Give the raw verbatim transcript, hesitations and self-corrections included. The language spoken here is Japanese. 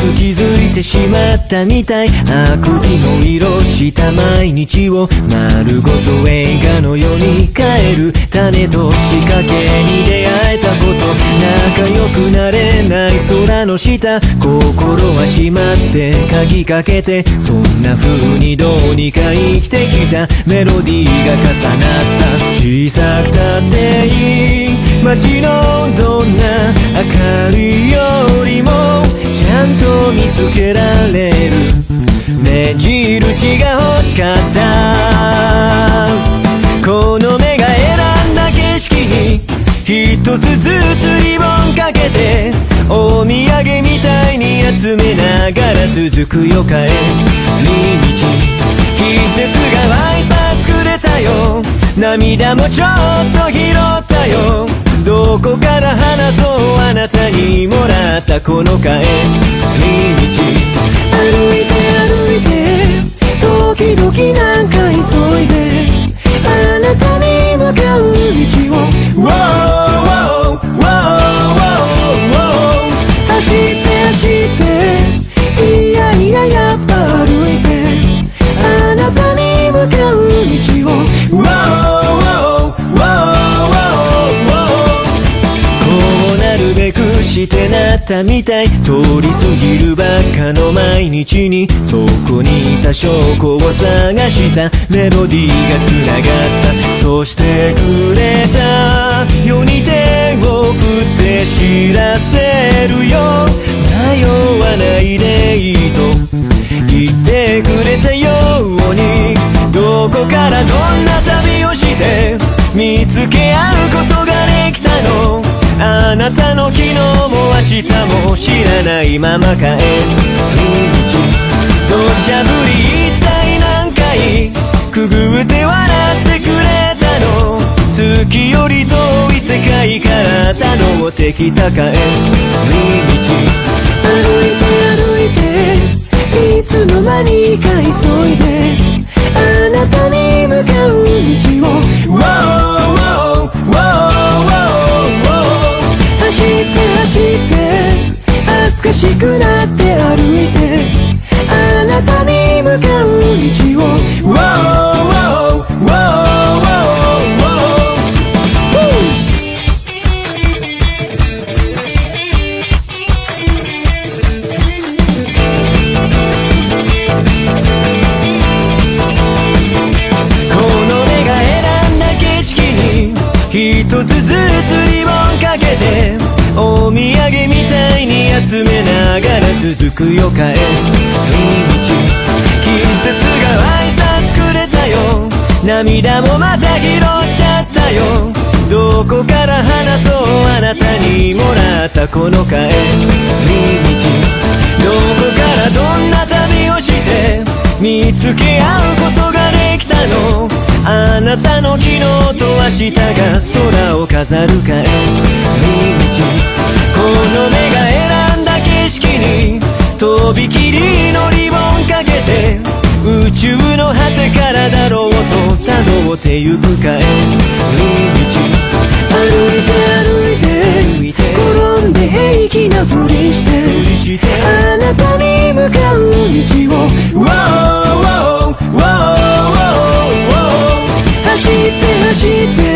く気づいてしまったみたい。あくびの色した毎日を丸ごと映画のように変える。種と仕掛けに出会えたこと、仲良くなれない空の下、心は閉まって鍵かけて、そんな風にどうにか生きてきた。メロディーが重なった。小さくたっていい街のどんな明かりよりもちゃんと見つけられる目印が欲しかった。この目が選んだ景色に一つずつリボンかけて、お土産みたいに集めながら続くよ帰り道。季節が挨拶くれたよ、涙もちょっと拾ったよ。どこから話そうあなたにもらったこの帰り道。歩いて歩いて時々なんか急いで、あなたに向かう道を Wow, wow, wow, wow 走って走っていやいややっぱ歩いて、あなたに向かう道を Wow, wow, wow こうなるべくしてなったみたい。通り過ぎるばっかの毎日にそこにいた証拠を探した。メロディーがつながった。そしてくれたように手を振って知らせるよ。迷わないでいいと言ってくれたように、どこからどんな旅をして見つけ合うことができたの。あなたの昨日も明日も知らないまま帰り道。土砂降り一体何回くぐって笑ってくれたの。月より遠い世界から頼ってきた帰り道。歩いて歩いていつの間にか急いで、あなたに向かう道を Wow, wow, wow, wow 走って走って恥ずかしくなって歩いて、あなたに向かう道を Wow, wow, wow, wow 一つずつリボンかけて、お土産みたいに集めながら続くよ帰り道。季節が挨拶くれたよ、涙もまた拾っちゃったよ。どこから話そうあなたにもらったこの帰り道。どこからどんな旅をして見つけ合うことができたの。あなたの昨日と明日が空を飾る帰り道。この目が選んだ景色にとびきりのリボンかけて、宇宙の果てからだろうとたどってゆく帰り道。歩いて歩いて転んで平気なふりして、あなたに向かう道を Wow, wow, wow, wow 走って走って